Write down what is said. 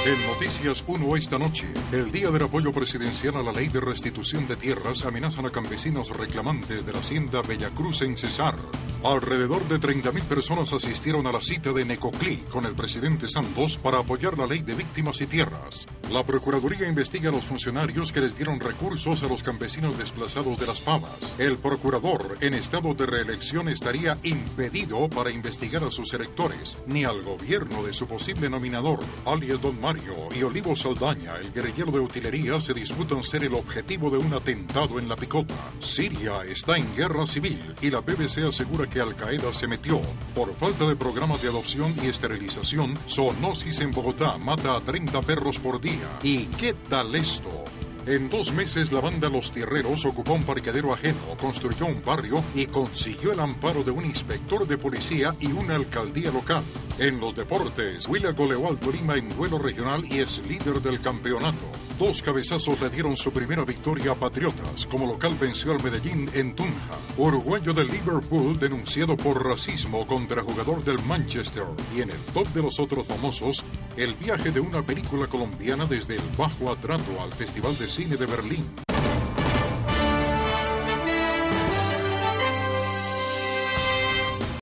En Noticias 1 esta noche, el día del apoyo presidencial a la ley de restitución de tierras amenazan a campesinos reclamantes de la hacienda Bellacruz en Cesar. Alrededor de 30.000 personas asistieron a la cita de Necoclí con el presidente Santos para apoyar la ley de víctimas y tierras. La Procuraduría investiga a los funcionarios que les dieron recursos a los campesinos desplazados de Las Pavas. El procurador, en estado de reelección, estaría impedido para investigar a sus electores, ni al gobierno de su posible nominador, alias Don Mario, y Olivo Saldaña, el guerrillero de utilería, se disputan ser el objetivo de un atentado en La Picota. Siria está en guerra civil y la BBC asegura que Al-Qaeda se metió. Por falta de programas de adopción y esterilización, zoonosis en Bogotá mata a 30 perros por día. ¿Y qué tal esto? En 2 meses la banda Los Tierreros ocupó un parqueadero ajeno, construyó un barrio y consiguió el amparo de un inspector de policía y una alcaldía local. En los deportes, Huila goleó al Tolima en duelo regional y es líder del campeonato. 2 cabezazos le dieron su primera victoria a Patriotas. Como local venció al Medellín en Tunja. Uruguayo del Liverpool denunciado por racismo contra jugador del Manchester. Y en el top de los otros famosos, el viaje de una película colombiana desde el Bajo Atrato al Festival de Cine de Berlín.